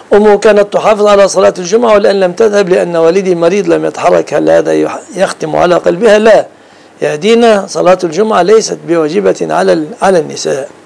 أمه كانت تحافظ على صلاة الجمعة والآن لم تذهب لأن والدي مريض لم يتحرك، هل هذا يختم على قلبها؟ لا يا دينا، صلاة الجمعة ليست بواجبة على النساء.